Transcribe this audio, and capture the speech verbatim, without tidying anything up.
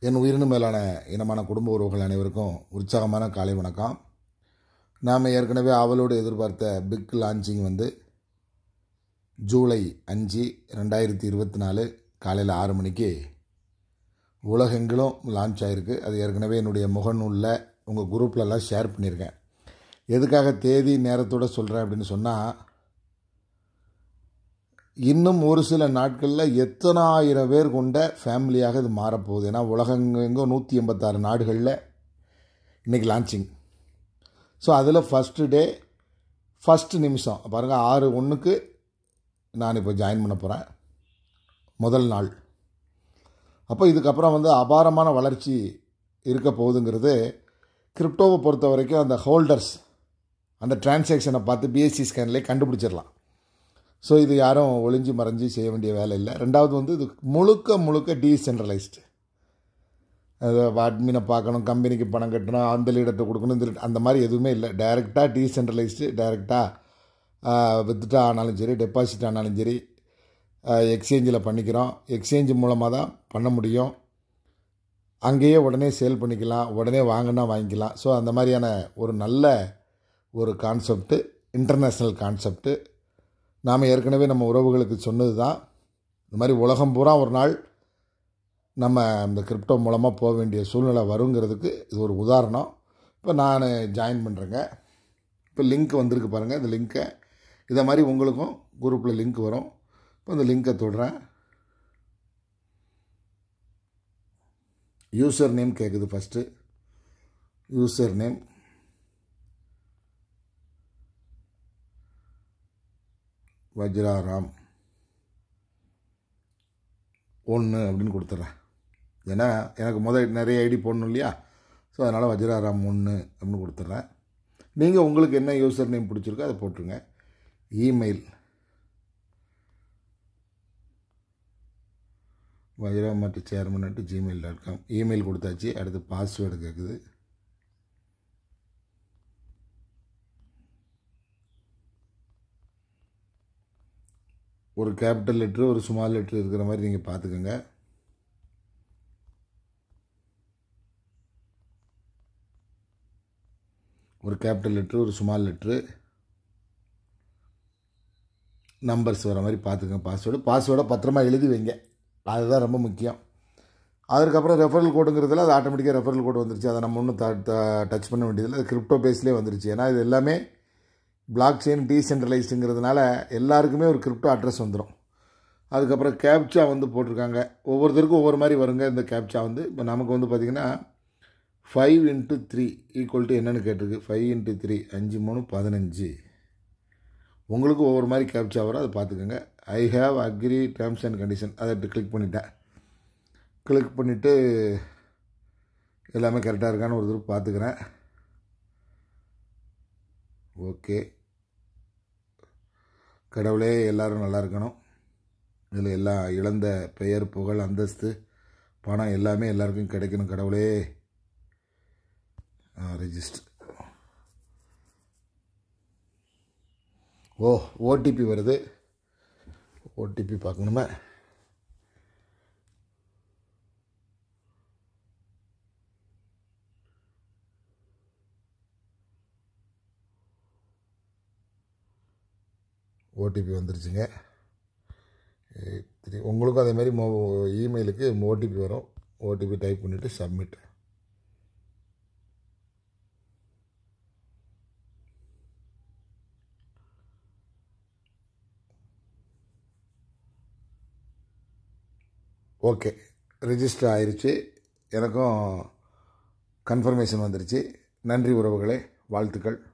என் உயிரினும் மேலான இனமான குடும்ப உறவுகள் அனைவருக்கும் உற்சாகமான காலை வணக்கம். நாம் ஏற்கனவே ஆவலோடு எதிர்பார்த்த பிக் லான்ச்சிங் வந்து ஜூலை அஞ்சு ரெண்டாயிரத்தி இருபத்தி நாலு காலையில் ஆறு மணிக்கு உலகெங்கிலும் லான்ச் ஆகிருக்கு. அது ஏற்கனவே என்னுடைய முகநூலில் உங்கள் குரூப்லலாம் ஷேர் பண்ணியிருக்கேன். எதுக்காக தேதி நேரத்தோடு சொல்கிறேன் அப்படின்னு சொன்னால், இன்னும் ஒரு சில நாட்களில் எத்தனாயிரம் பேர் கொண்ட ஃபேமிலியாக இது மாறப்போகுது. ஏன்னா உலகெங்கும் நூற்றி எண்பத்தாறு நாடுகளில் இன்றைக்கி லான்ச்சிங். ஸோ அதில் ஃபஸ்ட்டு டே ஃபஸ்ட்டு நிமிஷம் பாருங்கள், ஆறு ஒன்றுக்கு நான் இப்போ ஜாயின் பண்ண போகிறேன், முதல் நாள். அப்போ இதுக்கப்புறம் வந்து அபாரமான வளர்ச்சி இருக்க போகுதுங்கிறது கிரிப்டோவை பொறுத்த வரைக்கும் அந்த ஹோல்டர்ஸ் அந்த டிரான்சாக்ஷனை பார்த்து பிஎஸ்சி ஸ்கேன்லேயே கண்டுபிடிச்சிடலாம். ஸோ இது யாரும் ஒளிஞ்சு மறைஞ்சி செய்ய வேண்டிய வேலை இல்லை. ரெண்டாவது வந்து இது முழுக்க முழுக்க டீசென்ட்ரலைஸ்டு. அது அட்மினை பார்க்கணும், கம்பெனிக்கு பணம் கட்டணும், அந்த லீடர்கிட்ட கொடுக்கணும், இந்த அந்த மாதிரி எதுவுமே இல்லை. டைரெக்டாக டீசென்ட்ரலைஸ்டு. டைரெக்டாக வித்ட்ரா ஆனாலும் சரி, டெபாசிட் ஆனாலும் சரி, எக்ஸ்சேஞ்சில் பண்ணிக்கிறோம். எக்ஸ்சேஞ்ச் மூலமாக தான் பண்ண முடியும். அங்கேயே உடனே சேல் பண்ணிக்கலாம், உடனே வாங்கினா வாங்கிக்கலாம். ஸோ அந்த மாதிரியான ஒரு நல்ல ஒரு கான்செப்ட்டு, இன்டர்நேஷ்னல் கான்செப்ட்டு. நாம் ஏற்கனவே நம்ம உறவுகளுக்கு சொன்னது தான், இந்த மாதிரி உலகம் பூரா ஒரு நாள் நம்ம இந்த கிரிப்டோ மூலமாக போக வேண்டிய சூழ்நிலை வருங்கிறதுக்கு இது ஒரு உதாரணம். இப்போ நான் ஜாயின் பண்ணுறேங்க. இப்போ லிங்க் வந்திருக்கு பாருங்கள், இந்த லிங்க்கை இதை மாதிரி உங்களுக்கும் குரூப்பில் லிங்க் வரும். இப்போ இந்த லிங்க்கை தொடுறேன். யூசர் நேம் கேட்குது. ஃபஸ்ட்டு யூசர் நேம், வஜ்ராராம் ஒன்று அப்படின்னு கொடுத்துட்றேன். ஏன்னா எனக்கு முதல் நிறைய ஐடி போடணும் இல்லையா, ஸோ அதனால் வஜ்ராராம் ஒன்று அப்படின்னு கொடுத்துட்றேன். நீங்கள் உங்களுக்கு என்ன யூசர் நேம் பிடிச்சிருக்கோ அதை போட்டுருங்க. Email Vajram at chairman at Gmail dot com email கொடுத்தாச்சு. அடுத்து பாஸ்வேர்டு கேட்குது. ஒரு கேபிட்டல் லெட்ரு ஒரு ஸ்மால் லெட்ரு இருக்கிற மாதிரி நீங்கள் பார்த்துக்கோங்க. ஒரு கேபிட்டல் லெட்ரு ஒரு ஸ்மால் லெட்ரு, நம்பர்ஸ் வர மாதிரி பார்த்துக்கோங்க. பாஸ்வேர்டு பாஸ்வேர்டை பத்திரமா எழுதி வைங்க, அதுதான் ரொம்ப முக்கியம். அதுக்கப்புறம் ரெஃபரல் கோடுங்கிறதுல அது ஆட்டோமேட்டிக்காக ரெஃபரல் கோடு வந்துருச்சு. அதை நம்ம ஒன்றும் டச் பண்ண வேண்டியதில்லை. அது கிரிப்டோ பேஸ்லேயே வந்துருச்சு. ஏன்னா இது எல்லாமே பிளாக் செயின் டீசென்ட்ரலைஸ்டுங்கிறதுனால எல்லாருக்குமே ஒரு கிரிப்டோ அட்ரஸ் வந்துடும். அதுக்கப்புறம் கேப்சா வந்து போட்டிருக்காங்க. ஒவ்வொருத்தருக்கும் ஒவ்வொரு மாதிரி வருங்க. இந்த கேப்சா வந்து இப்போ நமக்கு வந்து பார்த்திங்கன்னா five into three equal to என்னென்னு கேட்டிருக்கு. ஃபைவ் இன்ட்டு த்ரீ அஞ்சு மூணு பதினஞ்சு. உங்களுக்கு ஒவ்வொரு மாதிரி கேப்சா வரும், அதை பார்த்துக்கோங்க. I have agree terms and condition அதை கிளிக் பண்ணிட்டேன். கிளிக் பண்ணிவிட்டு எல்லாமே கரெக்டாக இருக்கான்னு ஒரு தடவை பார்த்துக்கிறேன். ஓகே, கடவுளே எல்லோரும் நல்லா இருக்கணும். இதில் எல்லா இழந்த பெயர் புகழ் அந்தஸ்து பணம் எல்லாமே எல்லாருக்கும் கிடைக்கணும் கடவுளே. ரெஜிஸ்டர். ஓ ஓடிபி வருது, ஓடிபி பார்க்கணுமே. ஓடிபி வந்துருச்சுங்க. த்ரீ உங்களுக்கும் அதேமாதிரி மோ இமெயிலுக்கு ஓடிபி வரும். ஓடிபி டைப் பண்ணிவிட்டு சப்மிட். ஓகே, ரெஜிஸ்டர் ஆயிடுச்சு. எனக்கும் கன்ஃபர்மேஷன் வந்துருச்சு. நன்றி உறவுகளே, வாழ்த்துக்கள்.